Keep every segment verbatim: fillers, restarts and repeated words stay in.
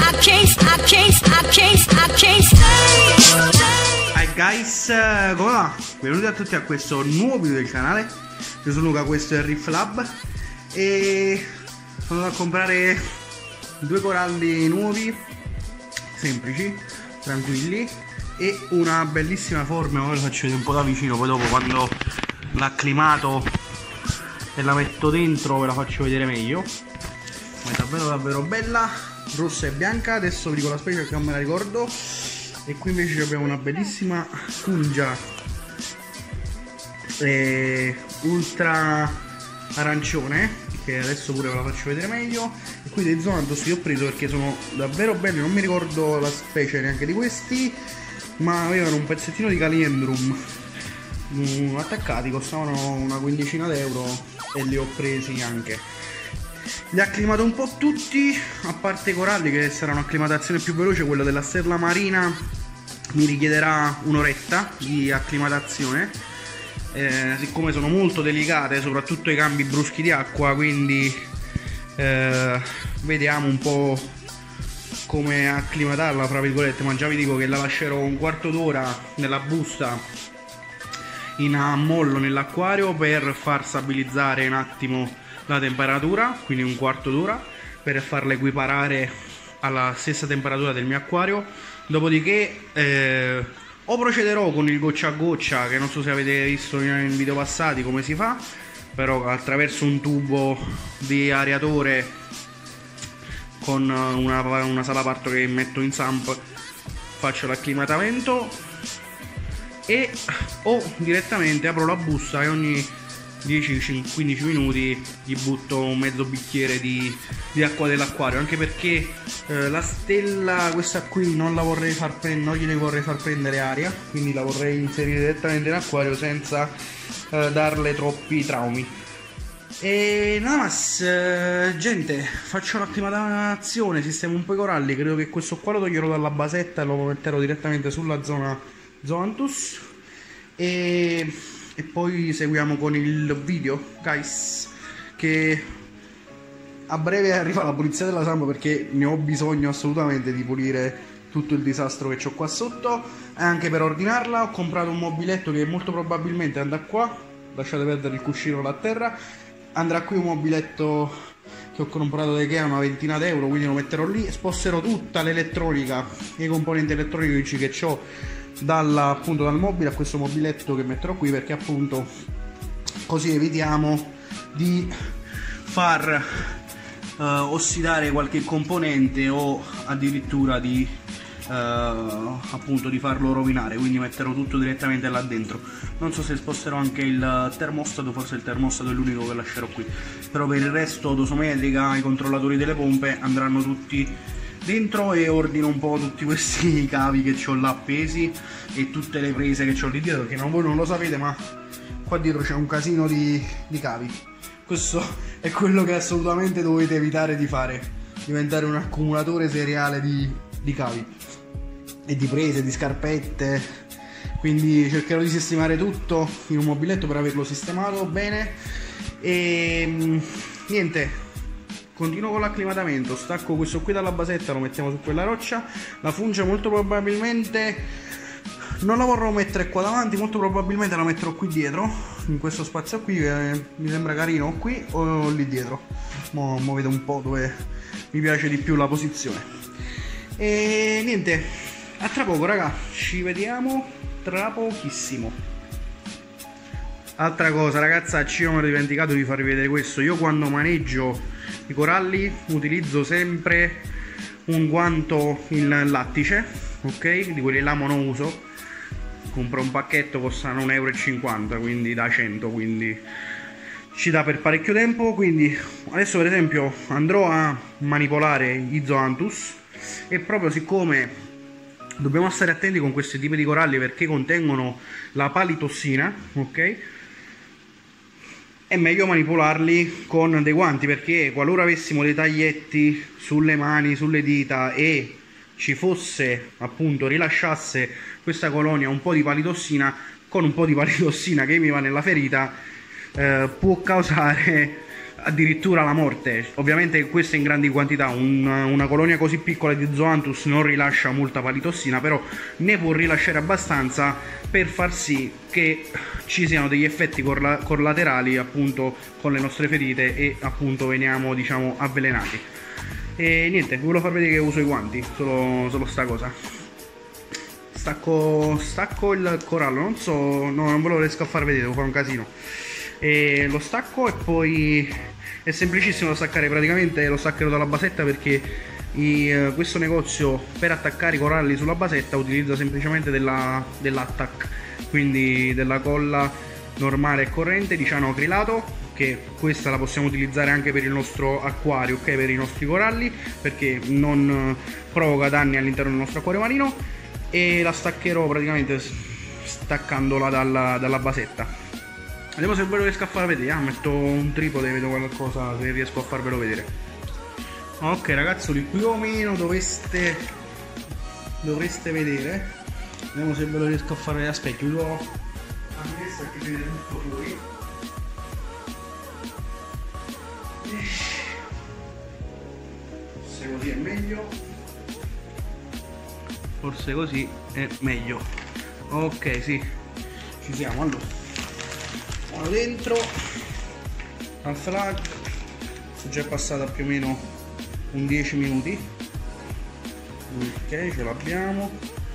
I can't, I can't, I can't, I can't stay. Hi guys, come va? Benvenuti a tutti a questo nuovo video del canale. Io sono Luca, questo è il Riff Lab e sono andato a comprare due coralli nuovi, semplici, tranquilli, e una bellissima forma. Ora ve la faccio vedere un po' da vicino, poi dopo quando l'acclimato e la metto dentro ve la faccio vedere meglio. Ma è davvero davvero bella, rossa e bianca. Adesso vi dico la specie perché non me la ricordo. E qui invece abbiamo una bellissima Fungia eh, ultra arancione, che adesso pure ve la faccio vedere meglio. E qui dei Zoanthus che ho preso perché sono davvero belli, non mi ricordo la specie neanche di questi, ma avevano un pezzettino di Caliendrum um, attaccati, costavano una quindicina d'euro e li ho presi anche. Li ho acclimato un po' tutti, a parte i coralli che sarà un'acclimatazione più veloce. Quello della stella marina mi richiederà un'oretta di acclimatazione, eh, siccome sono molto delicate, soprattutto i cambi bruschi di acqua, quindi eh, vediamo un po' come acclimatarla, fra virgolette. Ma già vi dico che la lascerò un quarto d'ora nella busta in ammollo nell'acquario per far stabilizzare un attimo la temperatura, quindi un quarto d'ora, per farla equiparare alla stessa temperatura del mio acquario. Dopodiché eh, o procederò con il goccia a goccia, che non so se avete visto in video passati come si fa, però attraverso un tubo di areatore con una, una salaparto che metto in sump faccio l'acclimatamento, e o direttamente apro la busta e ogni dieci quindici minuti gli butto un mezzo bicchiere di, di acqua dell'acquario, anche perché eh, la stella questa qui non la vorrei far prendere, non gliene vorrei far prendere aria, quindi la vorrei inserire direttamente in acquario senza eh, darle troppi traumi. E nada mas, eh, gente, faccio l'acclimatazione, sistemo un po' i coralli. Credo che questo qua lo toglierò dalla basetta e lo metterò direttamente sulla zona Zoanthus, e E poi seguiamo con il video, guys, che a breve arriva la pulizia della samba, perché ne ho bisogno assolutamente di pulire tutto il disastro che ho qua sotto. E anche per ordinarla ho comprato un mobiletto che molto probabilmente andrà qua. Lasciate perdere il cuscino là a terra. Andrà qui un mobiletto che ho comprato da Ikea, una ventina d'euro, quindi lo metterò lì. Sposterò tutta l'elettronica e i componenti elettronici che ho dalla, appunto, dal mobile a questo mobiletto che metterò qui, perché appunto così evitiamo di far uh, ossidare qualche componente o addirittura di uh, appunto di farlo rovinare. Quindi metterò tutto direttamente là dentro. Non so se sposterò anche il termostato, forse il termostato è l'unico che lascerò qui, però per il resto dosometrica, i controllatori delle pompe andranno tutti dentro. E ordino un po' tutti questi cavi che ho là appesi e tutte le prese che ho lì dietro, perché non, voi non lo sapete, ma qua dietro c'è un casino di, di cavi. Questo è quello che assolutamente dovete evitare di fare: diventare un accumulatore seriale di, di cavi e di prese, di scarpette. Quindi cercherò di sistemare tutto in un mobiletto per averlo sistemato bene. E niente, continuo con l'acclimatamento. Stacco questo qui dalla basetta, lo mettiamo su quella roccia. La Fungia molto probabilmente non la vorrò mettere qua davanti, molto probabilmente la metterò qui dietro, in questo spazio qui, che mi sembra carino, qui o lì dietro. Mo, mo vedo un po' dove mi piace di più la posizione. E niente, a tra poco raga, ci vediamo tra pochissimo. Altra cosa ragazzacci, io mi ero dimenticato di farvi vedere questo. Io quando maneggio i coralli utilizzo sempre un guanto in lattice, ok? Di quelli là monouso. Compro un pacchetto, costano un euro e cinquanta, quindi da cento, quindi ci dà per parecchio tempo. Quindi adesso per esempio andrò a manipolare i Zoanthus, e proprio siccome dobbiamo stare attenti con questi tipi di coralli perché contengono la palitossina, ok? È meglio manipolarli con dei guanti, perché qualora avessimo dei taglietti sulle mani, sulle dita, e ci fosse, appunto, rilasciasse questa colonia un po' di palitossina, con un po' di palitossina che mi va nella ferita, eh, può causare addirittura la morte. Ovviamente questo in grandi quantità, un, una colonia così piccola di Zoanthus non rilascia molta palitossina, però ne può rilasciare abbastanza per far sì che ci siano degli effetti corla collaterali appunto con le nostre ferite e appunto veniamo, diciamo, avvelenati. E niente, vi volevo far vedere che uso i guanti, solo, solo sta cosa. Stacco, stacco il corallo, non so, no, non ve lo riesco a far vedere, devo fare un casino. E lo stacco e poi è semplicissimo da staccare, praticamente lo staccherò dalla basetta perché i, uh, questo negozio per attaccare i coralli sulla basetta utilizza semplicemente dell'attack, quindi della colla normale e corrente di ciano acrilato, che questa la possiamo utilizzare anche per il nostro acquario, ok, per i nostri coralli, perché non provoca danni all'interno del nostro acquario marino, e la staccherò praticamente staccandola dalla, dalla basetta. Vediamo se ve lo riesco a far vedere. Ah, metto un tripode e vedo qualcosa se riesco a farvelo vedere. Ok ragazzoli, qui o meno dovreste dovreste vedere. Vediamo se ve lo riesco a far vedere. Aspetta, chiudo la finestra che vede tutto fuori. Forse così è meglio. Forse così è meglio. Ok, sì, ci siamo. Allora, dentro al flag è già passata più o meno un dieci minuti. Ok, ce l'abbiamo.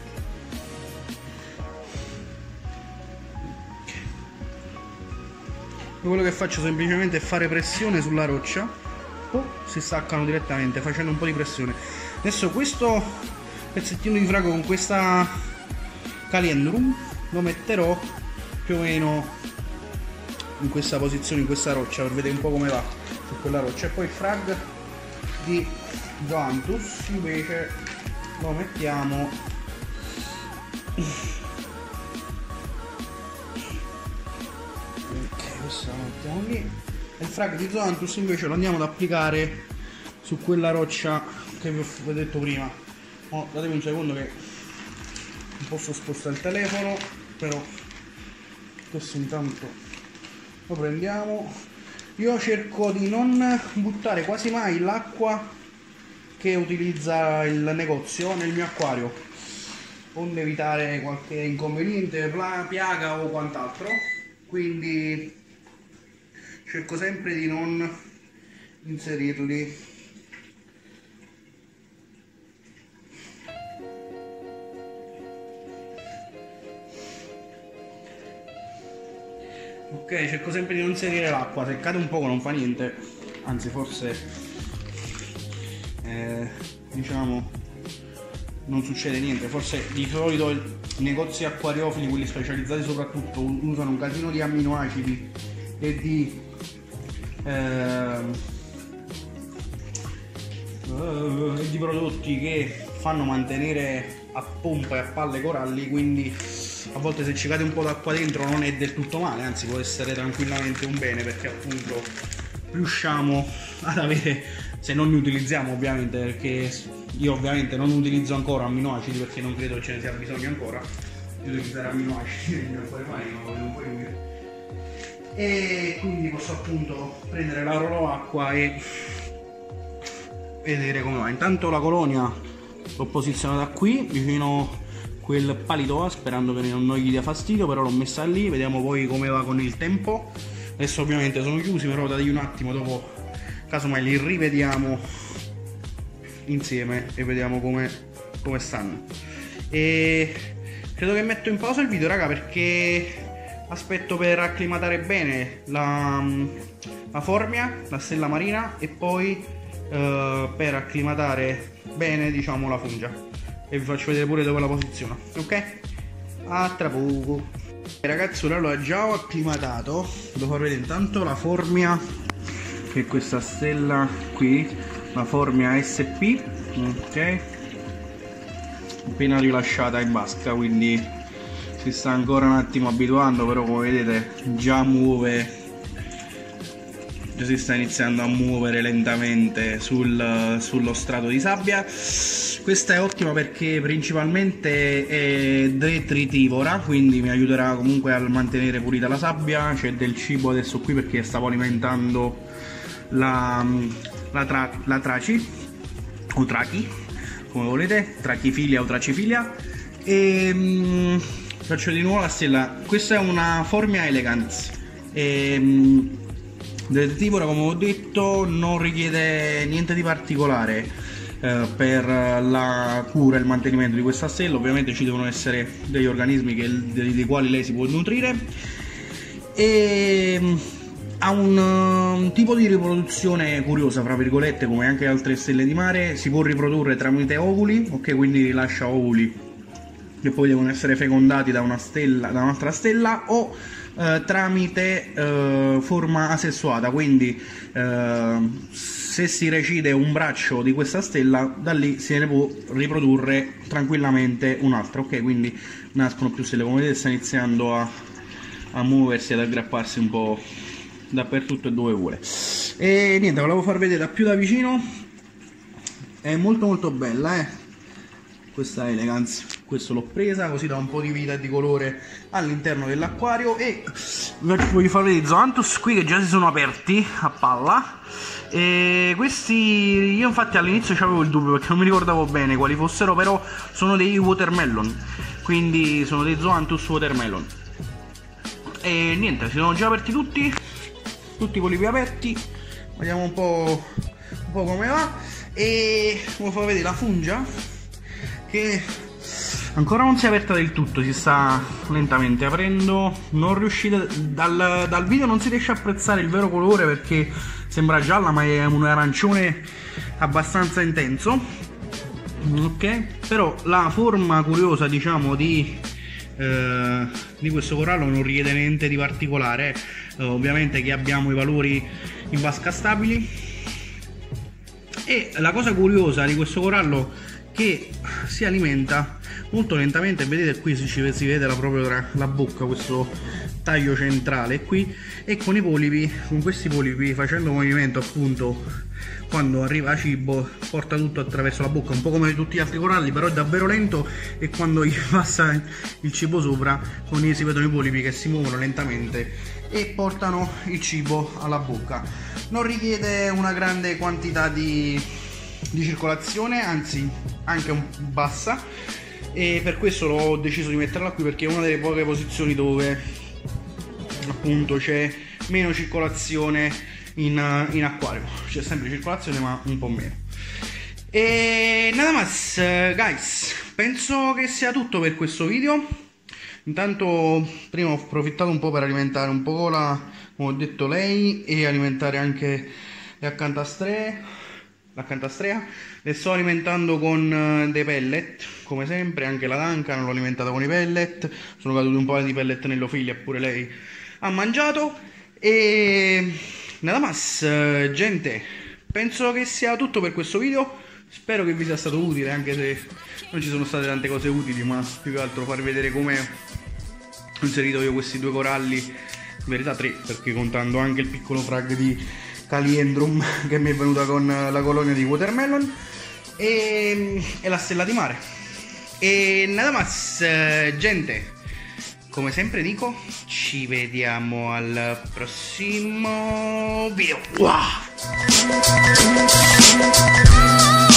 Okay. Quello che faccio semplicemente è fare pressione sulla roccia, oh, si staccano direttamente facendo un po' di pressione. Adesso questo pezzettino di frago con questa caliendrum lo metterò più o meno in questa posizione, in questa roccia, per vedere un po' come va su quella roccia, e poi il frag di Zoanthus invece lo mettiamo ok, questo lo mettiamo lì, e il frag di Zoanthus invece lo andiamo ad applicare su quella roccia che vi ho detto prima. Oh, datemi un secondo che non posso spostare il telefono, però questo intanto lo prendiamo. Io cerco di non buttare quasi mai l'acqua che utilizza il negozio nel mio acquario, onde evitare qualche inconveniente, piaga o quant'altro, quindi cerco sempre di non inserirli. Ok, cerco sempre di non inserire l'acqua, se cade un poco non fa niente, anzi forse eh, diciamo non succede niente. Forse di solito i negozi acquariofili, quelli specializzati soprattutto, usano un casino di amminoacidi e di eh, uh, e di prodotti che fanno mantenere a pompa e a palle coralli, quindi a volte se ci cade un po' d'acqua dentro non è del tutto male, anzi può essere tranquillamente un bene, perché appunto riusciamo ad avere, se non ne utilizziamo ovviamente, perché io ovviamente non utilizzo ancora amminoacidi perché non credo che ce ne sia bisogno ancora di utilizzare amminoacidi nel mio acquario marino, lo vedo un po' inutile, e quindi posso appunto prendere la loro acqua e vedere come va. Intanto la colonia l'ho posizionata qui vicino quel palito, sperando che non gli dia fastidio, però l'ho messa lì, vediamo poi come va con il tempo. Adesso ovviamente sono chiusi, però dategli un attimo, dopo casomai li rivediamo insieme e vediamo come, come stanno. E credo che metto in pausa il video, raga, perché aspetto per acclimatare bene la, la formia, la stella marina, e poi eh, per acclimatare bene, diciamo, la fungia, e vi faccio vedere pure dove la posiziona. Ok? A tra poco. Ragazzi, allora già ho acclimatato, devo far vedere intanto la formia, che è questa stella qui, la formia S P, ok, appena rilasciata in vasca, quindi si sta ancora un attimo abituando, però come vedete già muove, già si sta iniziando a muovere lentamente sul, sullo strato di sabbia. Questa è ottima perché principalmente è detritivora, quindi mi aiuterà comunque a mantenere pulita la sabbia. C'è del cibo adesso qui perché stavo alimentando la, la, tra, la traci o trachi, come volete, trachifilia o tracifilia. E mh, faccio di nuovo la stella. Questa è una Formia Elegance e, mh, del tipo, come ho detto, non richiede niente di particolare eh, per la cura e il mantenimento di questa stella. Ovviamente ci devono essere degli organismi che, dei, dei quali lei si può nutrire, e mh, ha un, un tipo di riproduzione curiosa, fra virgolette, come anche altre stelle di mare. Si può riprodurre tramite ovuli, ok, quindi rilascia ovuli che poi devono essere fecondati da una stella, da un'altra stella, o eh, tramite eh, forma asessuata, quindi eh, se si recide un braccio di questa stella, da lì se ne può riprodurre tranquillamente un'altra, ok, quindi nascono più stelle. Come vedete sta iniziando a, a muoversi, ad aggrapparsi un po' dappertutto e dove vuole. E niente, volevo far vedere da più da vicino. È molto molto bella, eh questa Elegance. Questo l'ho presa, così dà un po' di vita e di colore all'interno dell'acquario. E voglio far vedere i Zoanthus qui che già si sono aperti a palla. E questi, io infatti all'inizio avevo il dubbio perché non mi ricordavo bene quali fossero, però sono dei watermelon, quindi sono dei Zoanthus watermelon. E niente, si sono già aperti tutti, tutti i polipi aperti. Vediamo un po', un po' come va. E come fa vedere la fungia, che ancora non si è aperta del tutto, si sta lentamente aprendo. Non riuscite, dal, dal video non si riesce a apprezzare il vero colore perché sembra gialla, ma è un arancione abbastanza intenso, ok. Però la forma curiosa, diciamo, di, eh, di questo corallo non richiede niente di particolare. eh, ovviamente che abbiamo i valori in vasca stabili. E la cosa curiosa di questo corallo che si alimenta molto lentamente, vedete qui si, si vede la, proprio tra la bocca, questo taglio centrale qui, e con i polipi, con questi polipi, facendo movimento appunto quando arriva cibo, porta tutto attraverso la bocca, un po' come tutti gli altri coralli, però è davvero lento, e quando gli passa il cibo sopra, con gli si vedono i polipi che si muovono lentamente e portano il cibo alla bocca. Non richiede una grande quantità di di circolazione, anzi anche un bassa, e per questo ho deciso di metterla qui, perché è una delle poche posizioni dove appunto c'è meno circolazione in, in acquario. C'è sempre circolazione ma un po' meno. E nada más, guys, penso che sia tutto per questo video. Intanto prima ho approfittato un po' per alimentare un po' la, come ho detto, lei, e alimentare anche le accantastree. L'accantastrea le sto alimentando con dei pellet, come sempre. Anche la Duncan l'ho alimentata con i pellet, sono caduti un po' di pellet nell'ofilia, pure lei ha mangiato. E nada más, gente, penso che sia tutto per questo video. Spero che vi sia stato utile, anche se non ci sono state tante cose utili, ma più che altro far vedere come ho inserito io questi due coralli, in verità tre, perché contando anche il piccolo frag di Caliendrum che mi è venuta con la colonia di watermelon, e, e la stella di mare. E nada más, gente, come sempre dico, ci vediamo al prossimo video. Wow!